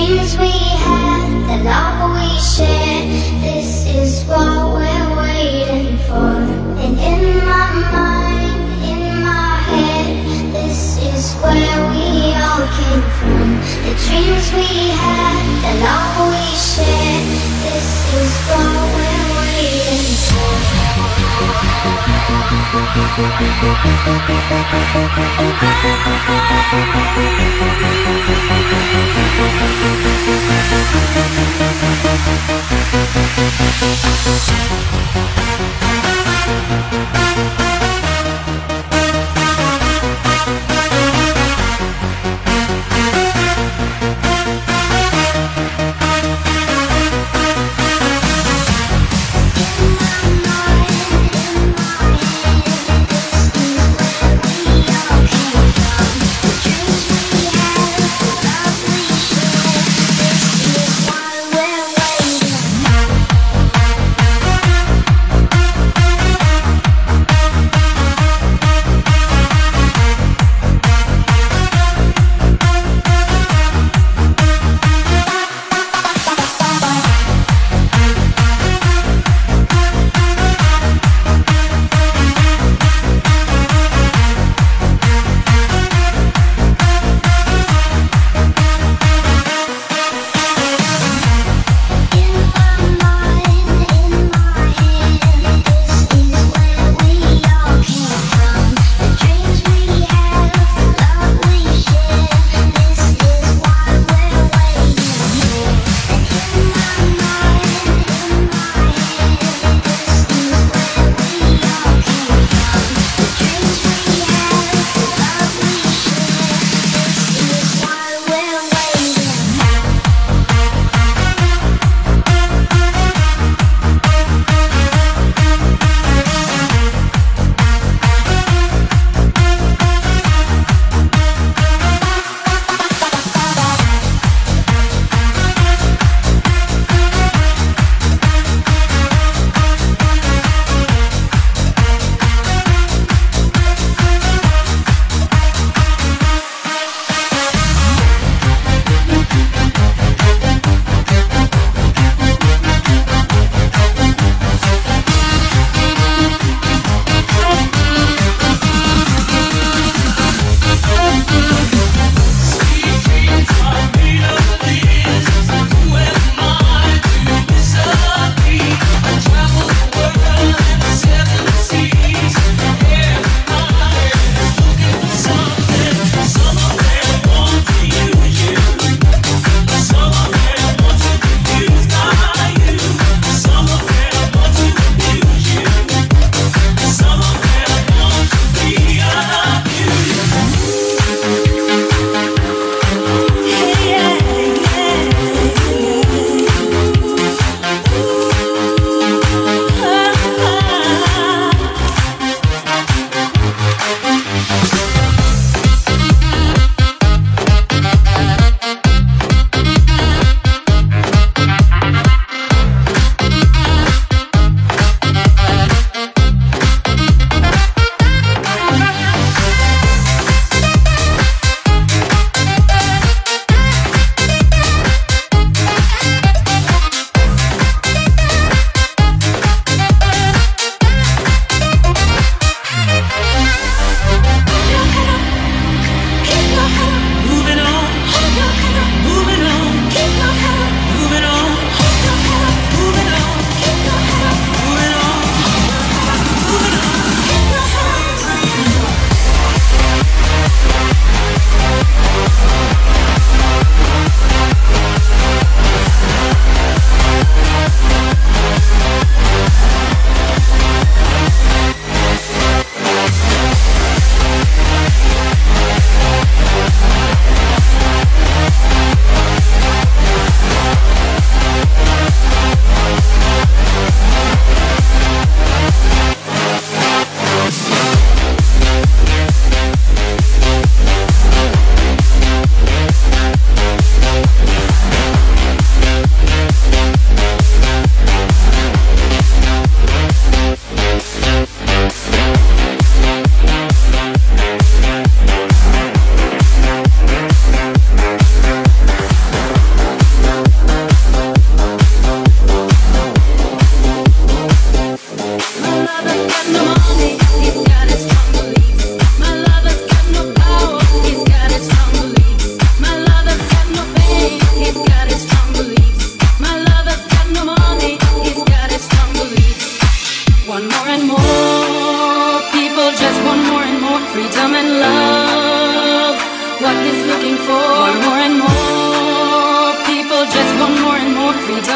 dreams we had, the love we shared, this is what we're waiting for. And in my mind, in my head, this is where we all came from. The dreams we had, the love we shared, this is what we're waiting for.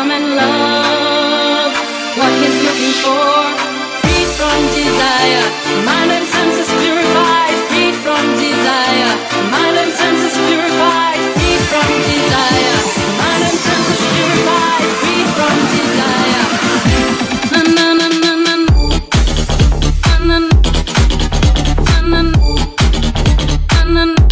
freedom and love. What he's looking for, freed from desire, mind and senses purified, freed from desire, mind and senses purified, freed from desire, mind and senses purified, freed from desire. Na na na na na na na na na na.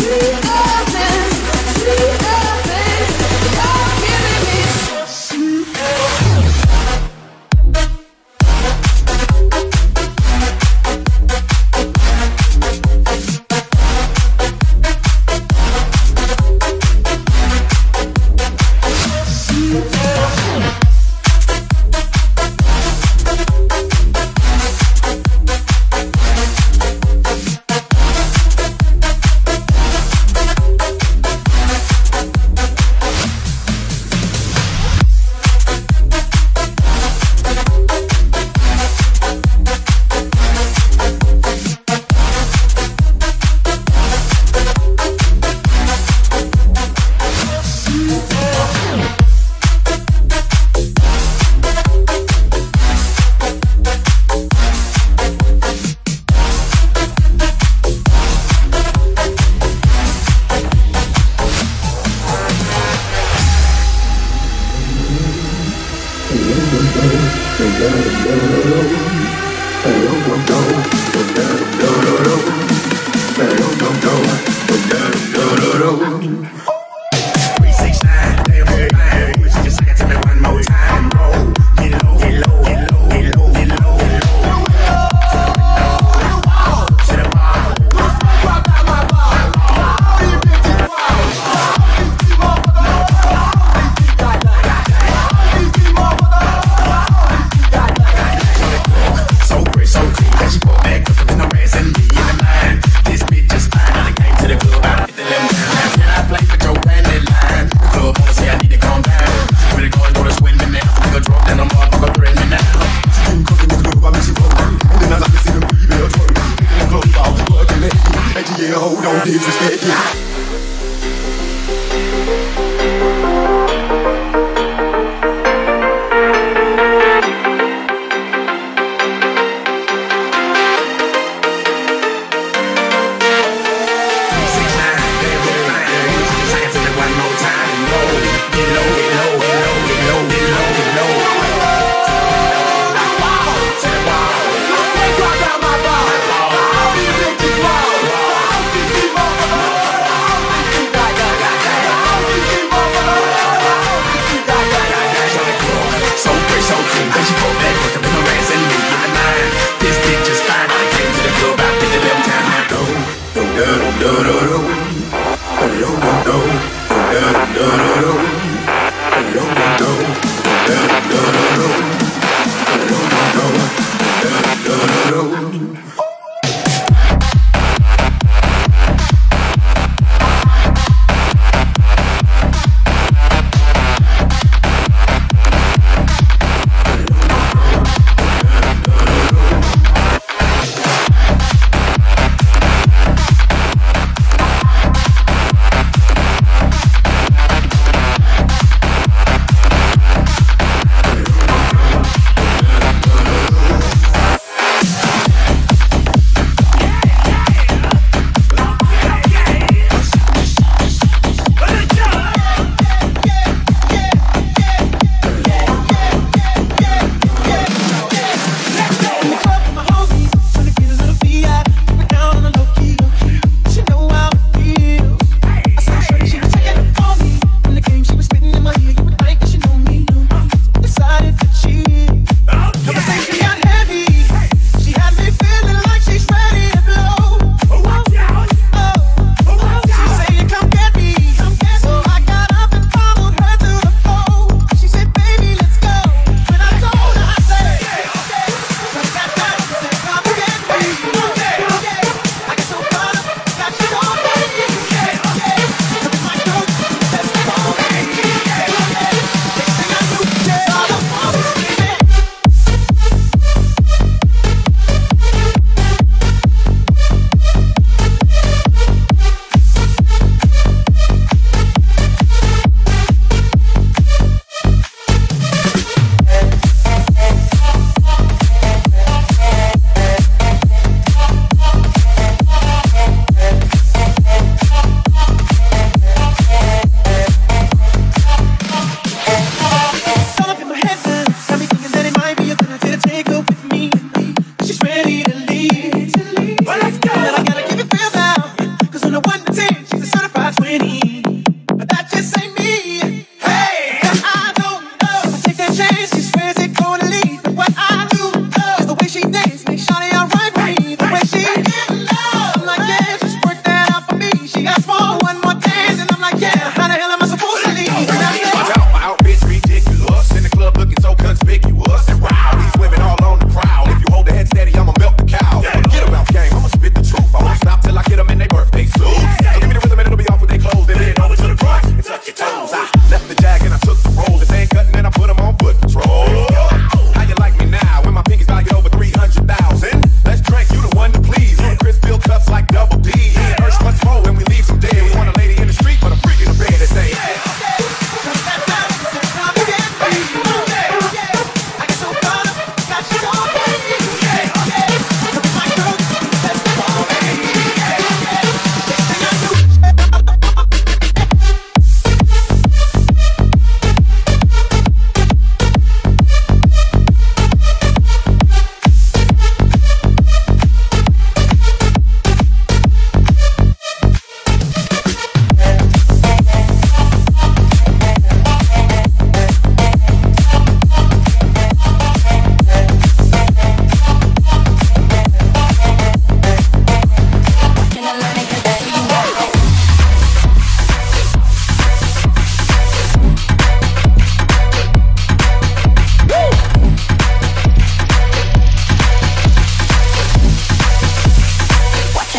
She's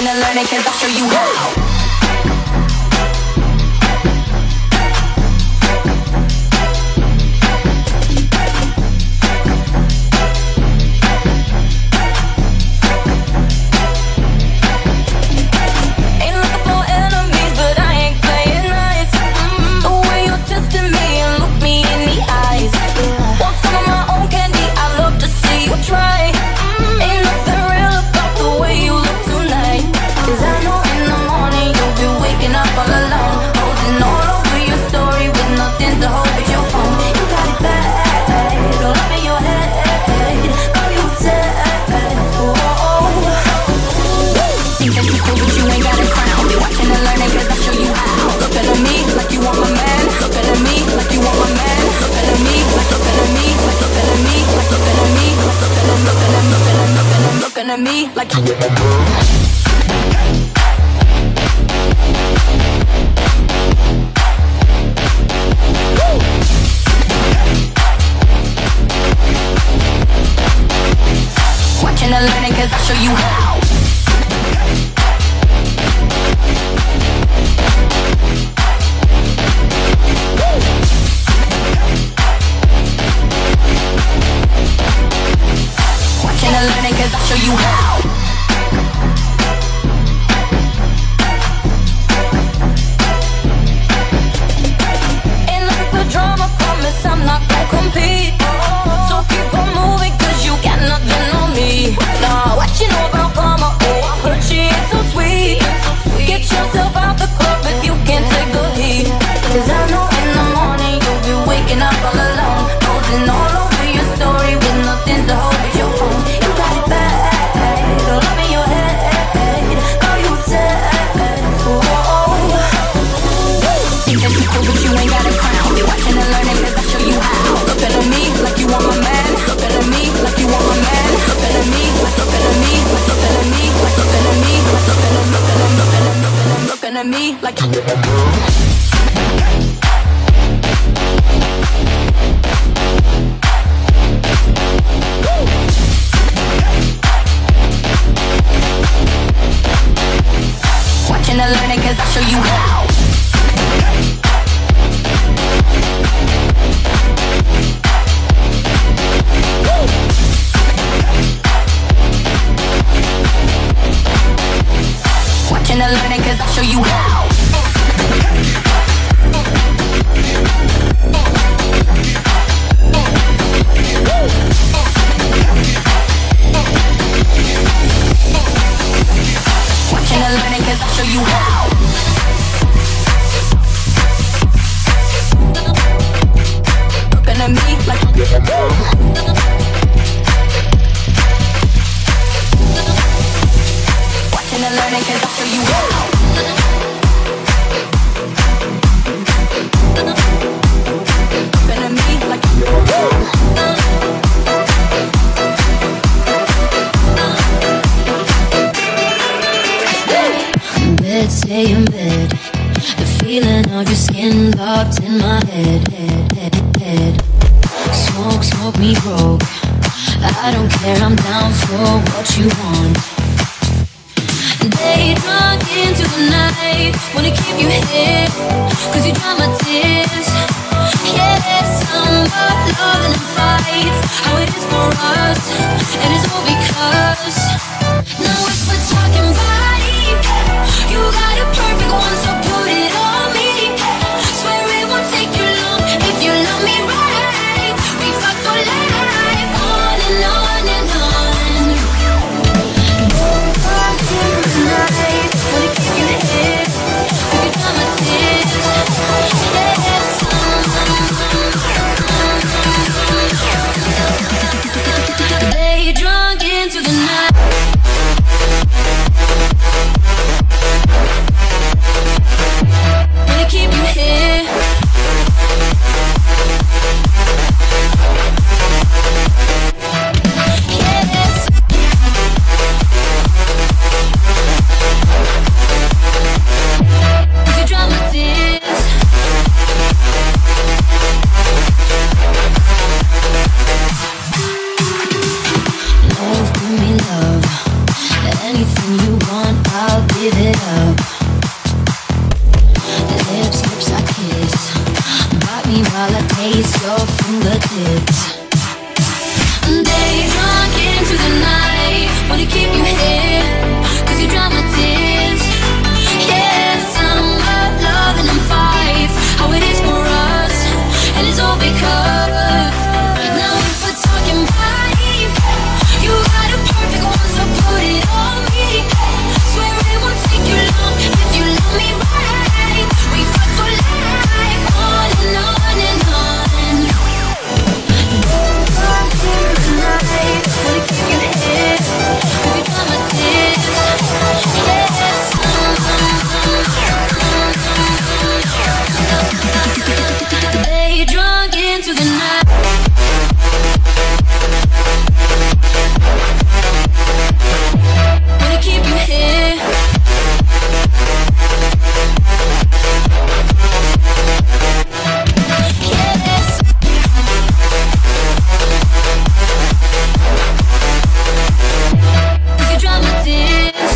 and learn it, cause I'll show you how. Looking at me like you watching and learning, cause I'll show you how. Watching and learning, cause I'll show you how. Ain't looking for drama, promise I'm not gonna compete. So keep on moving, cause you got nothing on me. Nah, what you know about karma? Oh, I heard she ain't so sweet. Get yourself out the club if you can't take the heat. Cause I know in the morning you'll be waking up all alone, posting all over your story with nothing to hold but your phone. You got it bad, don't let me your head. Girl, you dead. Oh, think that you cool, but you ain't got a crown. Be watching and learning, cause I'll show you how. Looking at me like you want my man. Looking at me like you want my man. Looking at me like looking at me like looking at me like looking at me like looking at me like watching and learning, cause I'll show you how. Watching and learning, cause I'll show you how. Watching and learning, cause I'll show you how. Looking at me like watching and learning, cause I'll show you how. Looking at me like bed, stay in bed. The feeling of your skin locked in my head. Smoke me broke. I don't care, I'm down for what you want. Day drunk into the night, wanna keep you here, cause you dry my tears. Yeah, some about loving and fights, how it is for us, and it's all because now if we're talking body, you got a perfect one, so put it on me. Swear it won't take you long if you love me right. We fuck for life, on and on and on. Don't talk to me tonight, wanna keep you here, we can dry my tears. Yeah, lay drunk into the night. give it up. Lips I kiss. Bite me while I taste your fingertips. Day drunk into the night. Wanna keep you here, 'cause you dry my tears. Yeah, summer, loving and fights. How it is for us, and it's all because. Now if we're talking vibe, you got a perfect one, so put it on me. Swear it won't take you long if you love me right. We fight for life, on and on and on. Tonight, wanna keep you here, 'cause you dry my tears. Yeah, day drunk into the night. Wanna keep you here. Yes. 'Cause you dry my tears.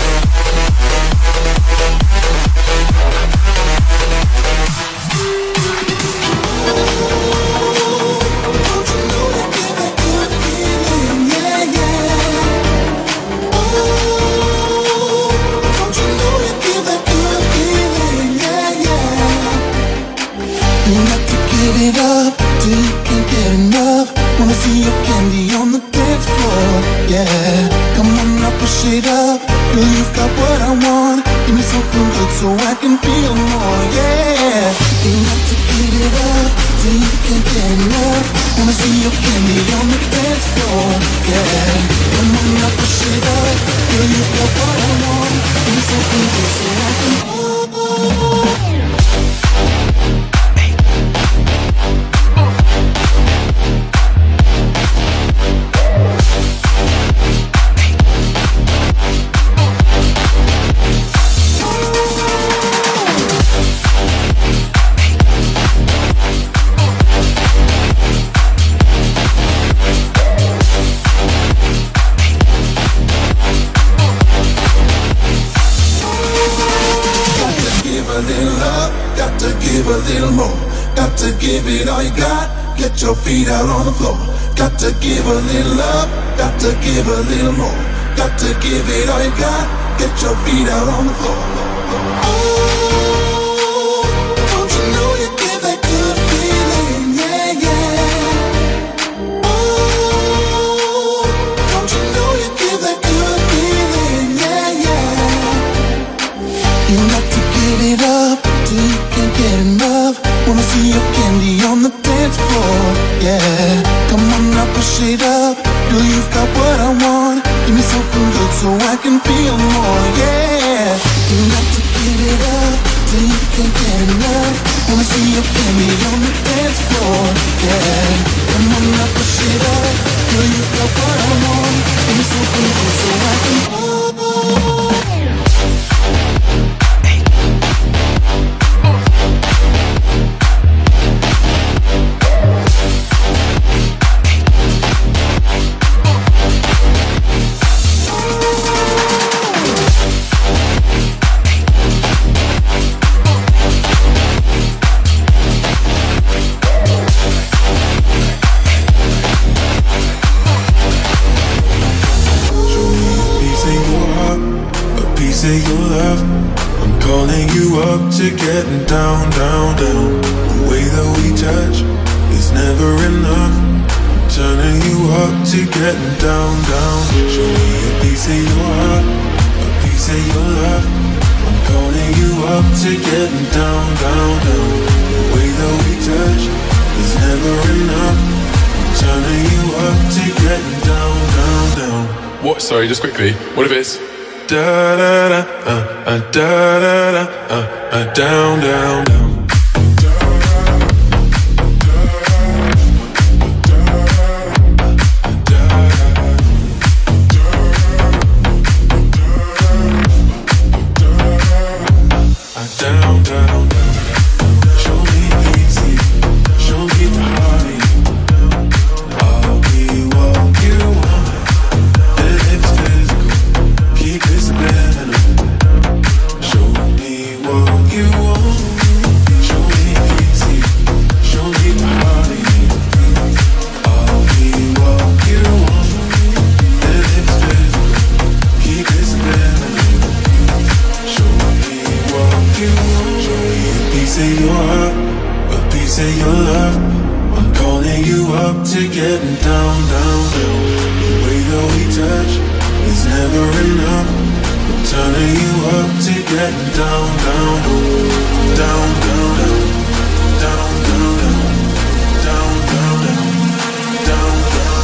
It up till you can't get enough. Wanna see your candy on the dance floor, yeah. Come on now, push it up. Girl, you've got what I want. Give me something good so I can feel more, yeah. You got to get it up till you can't get enough. Wanna see your candy on the dance floor, yeah. Come on now, push it up. Girl, you've got what I want. Give me something good so I can give it all you got, get your feet out on the floor. Got to give a little love, got to give a little more. Got to give it all you got, get your feet out on the floor. Oh, don't you know you give that good feeling, yeah, yeah. Oh, don't you know you give that good feeling, yeah, yeah. You got to give it up till you can't get enough. Wanna see your candy on the dance floor, yeah. Come on now, push it up. Girl, you've got what I want. Give me something good so I can feel more, yeah. You got to give it up till you can't get enough. Wanna see your candy on the dance floor, yeah. Come on now, push it up. Girl, you've got what I want. Give me something good so I can to getting down, down, down. The way that we touch is never enough. I'm turning you up to getting down, down. Show me a piece of your heart, a piece of your love. I'm calling you up to getting down, down, down. The way that we touch is never enough. I'm turning you up to getting down, down, down. What? Sorry, just quickly. What if it's da da da da da da down, down, down. Down, down, down. Show me easy, show me the heartache. I'll be what you want. And if it's physical, keep it subliminal. getting down, down, down. The way that we touch is never enough. I'm turning you up to getting down, down, down, down, down, down, down, down, down, down, down,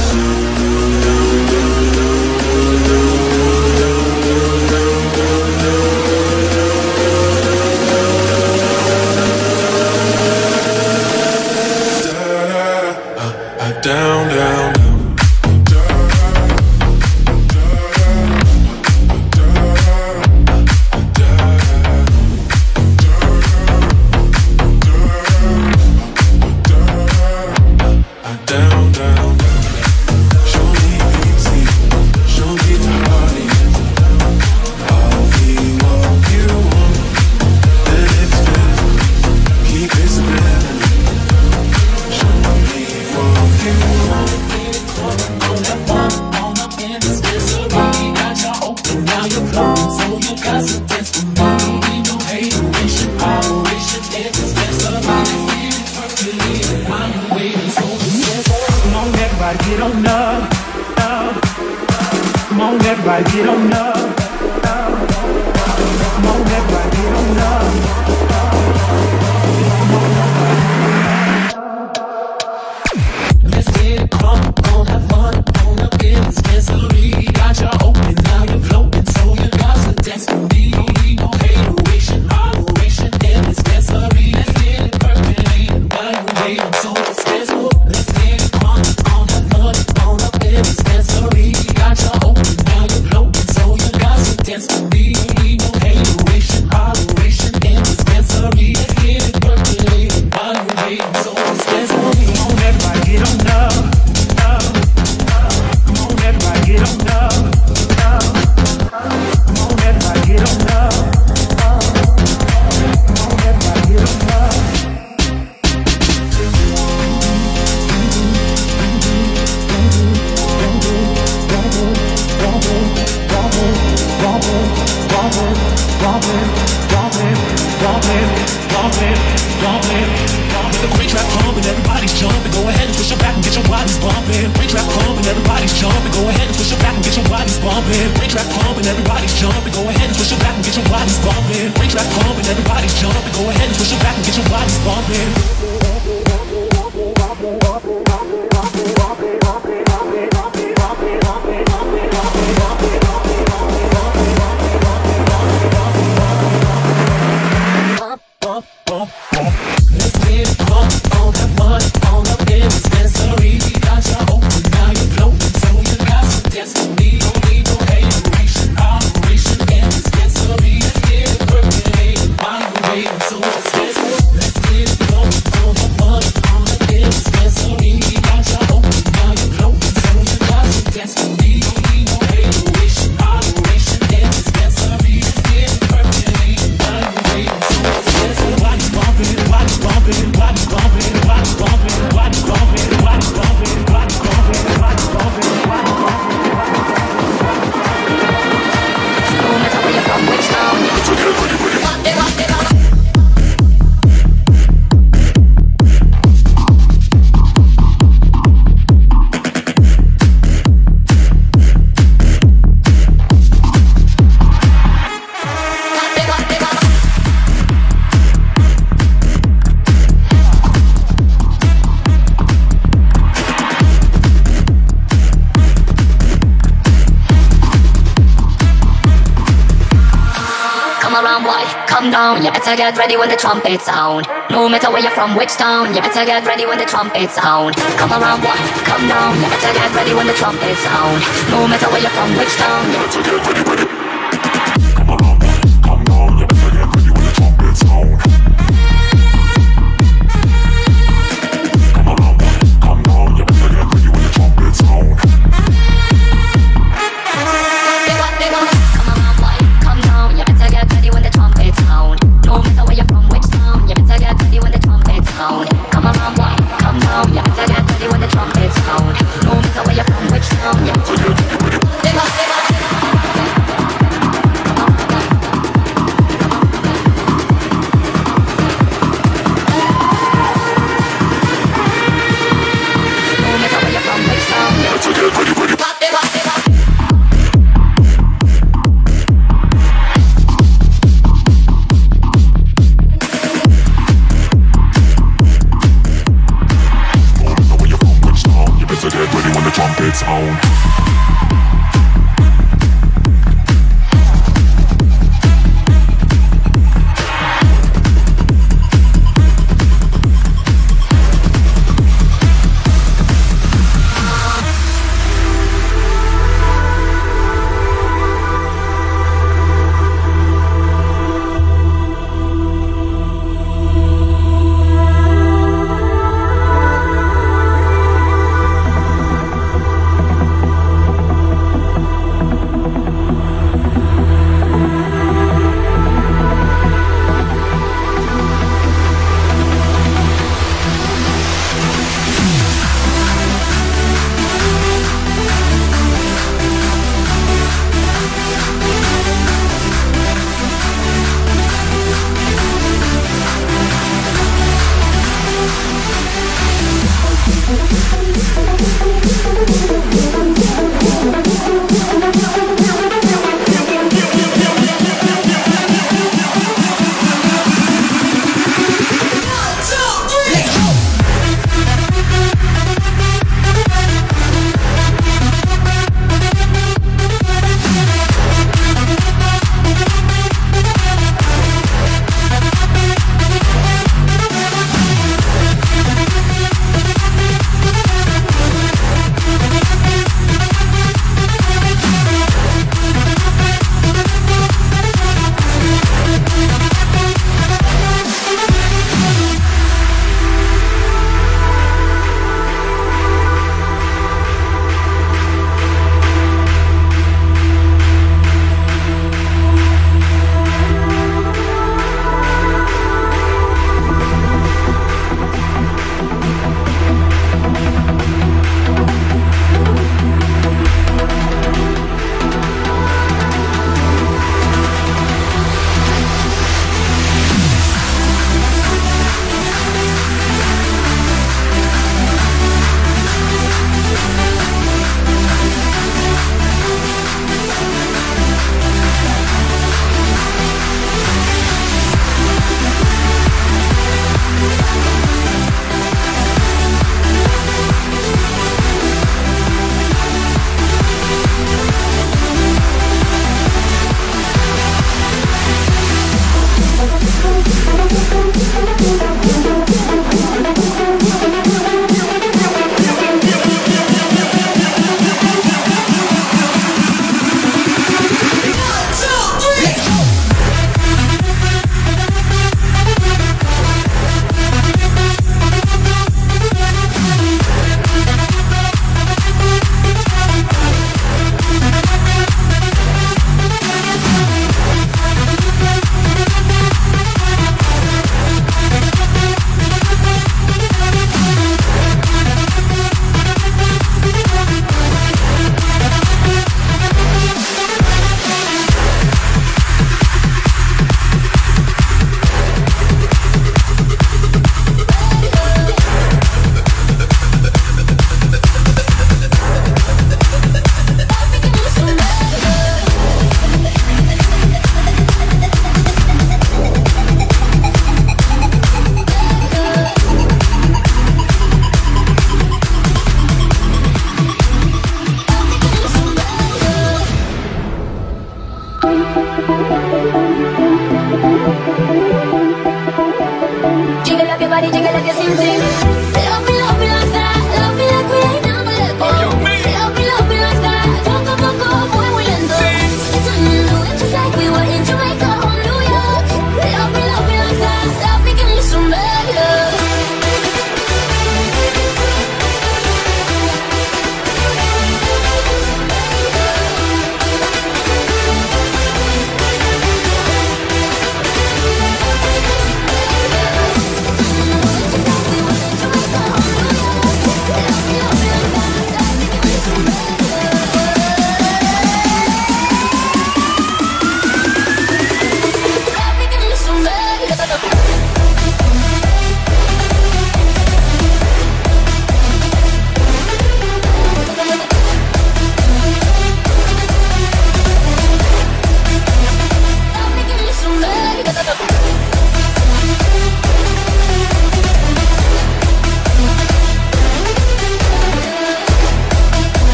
down, down, down. You better get ready when the trumpets sound. No matter where you're from, which town, you better get ready when the trumpets sound. Come around, boy, come down. You better get ready when the trumpets sound. No matter where you're from, which town, you better get ready. Come around, boy, come down. You better get ready when the trumpets sound. Come around, boy, come down. You better get ready when the trumpets sound. Come around, boy, come down. You better get ready when the trumpets sound. No matter where you're from, which town, you better get ready when the trumpets sound. Come around, boy, come down. You better get ready when the trumpets sound. No matter where you're from, which town, you better get ready. body jiggle like a sing sing. Love me like that. Love me like we ain't never let go. Love me like that. Talk up, boy, we in the. Do it just like we were in Jamaica or New York. Love me like that. Love me, give me some bad love.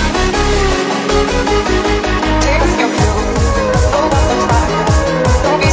Take your pills, go up and try. Don't be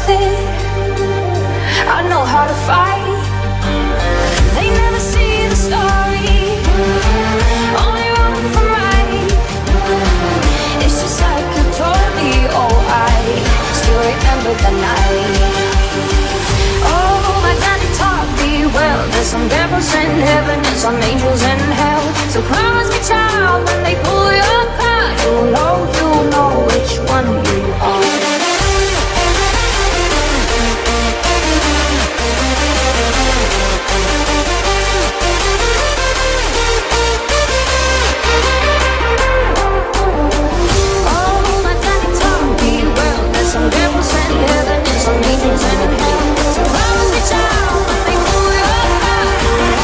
quit. I know how to fight. They never see the story, only wrong from right. It's just like you told me. Oh, I still remember the night. Oh, my daddy taught me well. There's some devils in heaven and some angels in hell. So promise me, child, when they pull your card, you'll know which one you are. Some devils in heaven and some angels in hell. So promise me, child, when they pull your heart,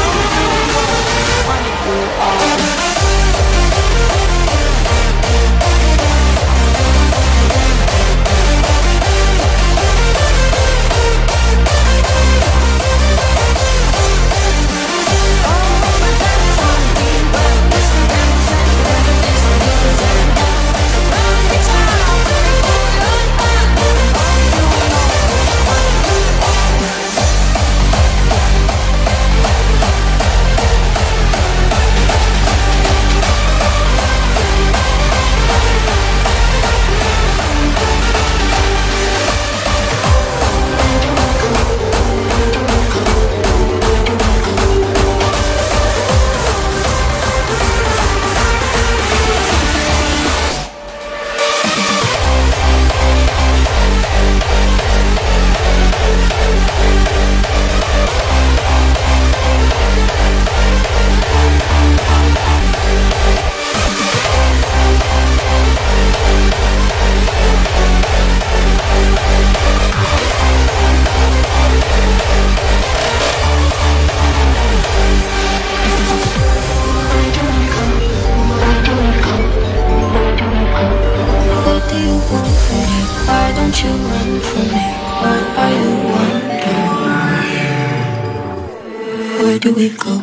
one you are. Where do we go?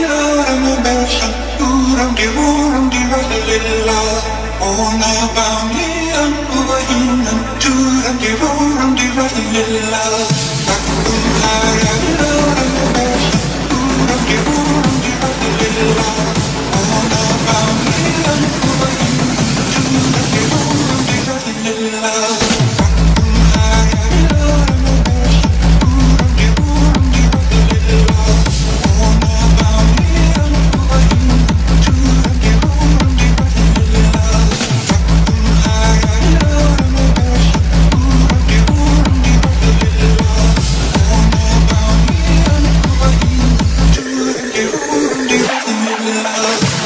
love.